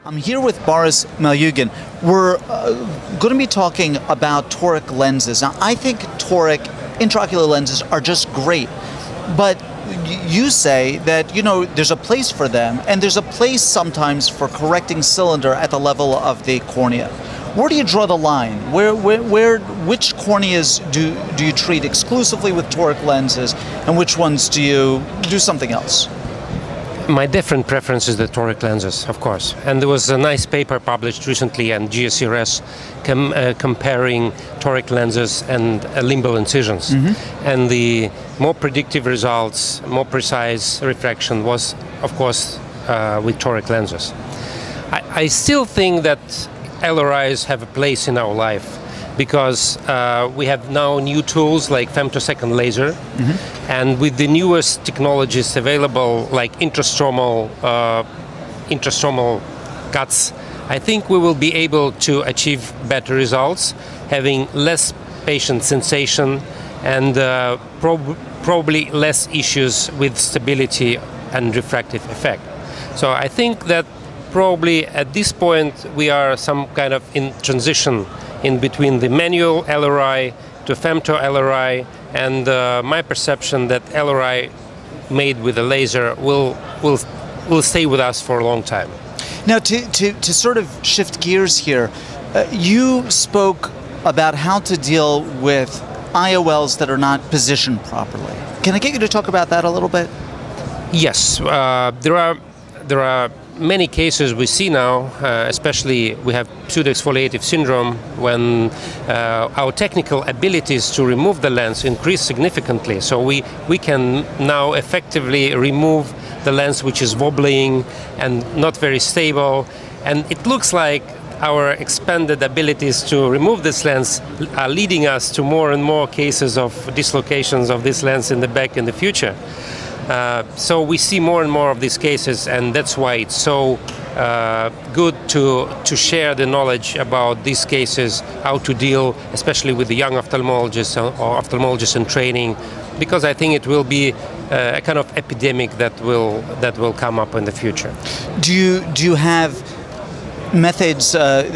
I'm here with Boris Malyugin. We're going to be talking about toric lenses. Now, I think toric intraocular lenses are just great, but you say that, you know, there's a place for them, and there's a place sometimes for correcting cylinder at the level of the cornea. Where do you draw the line? Which corneas do you treat exclusively with toric lenses, and which ones do you do something else? My different preference is the toric lenses, of course. And there was a nice paper published recently on GSRS comparing toric lenses and limbal incisions. And the more predictive results, more precise refraction was, of course, with toric lenses. I still think that LRIs have a place in our life, because we have now new tools like femtosecond laser, and with the newest technologies available like intrastromal cuts, I think we will be able to achieve better results, having less patient sensation and probably less issues with stability and refractive effect. So I think that probably at this point we are some kind of in transition in between the manual LRI to femto LRI, and my perception that LRI made with a laser will stay with us for a long time. Now, to sort of shift gears here, you spoke about how to deal with IOLs that are not positioned properly. Can I get you to talk about that a little bit? Yes, there are many cases we see now, especially we have pseudoexfoliative syndrome, when our technical abilities to remove the lens increase significantly. So we can now effectively remove the lens which is wobbling and not very stable. And it looks like our expanded abilities to remove this lens are leading us to more and more cases of dislocations of this lens in the back in the future. So we see more and more of these cases, and that's why it's so good to share the knowledge about these cases, how to deal, especially with the young ophthalmologists or ophthalmologists in training, because I think it will be a kind of epidemic that will come up in the future. Do you have methods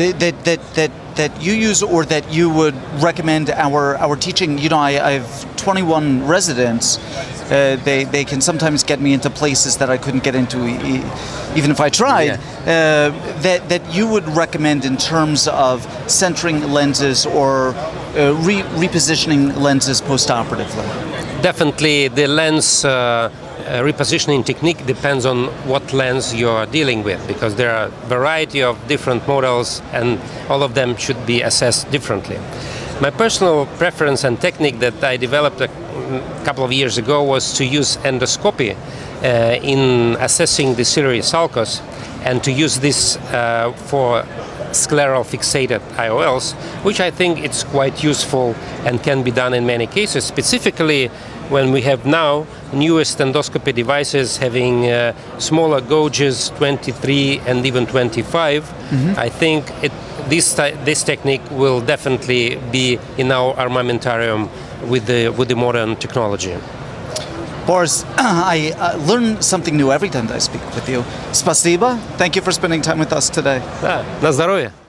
that you use or that you would recommend our teaching? You know, I have 21 residents. They can sometimes get me into places that I couldn't get into even if I tried. Yeah. That you would recommend in terms of centering lenses or repositioning lenses postoperatively? Definitely, the lens repositioning technique depends on what lens you are dealing with, because there are a variety of different models and all of them should be assessed differently. My personal preference and technique that I developed a couple of years ago was to use endoscopy in assessing the ciliary sulcus, and to use this for scleral fixated IOLs, which I think it's quite useful and can be done in many cases, specifically when we have now newest endoscopy devices having smaller gauges, 23 and even 25. I think this technique will definitely be in our armamentarium with the modern technology. Boris, I learn something new every time that I speak with you. Spasiba. Thank you for spending time with us today. На здоровье.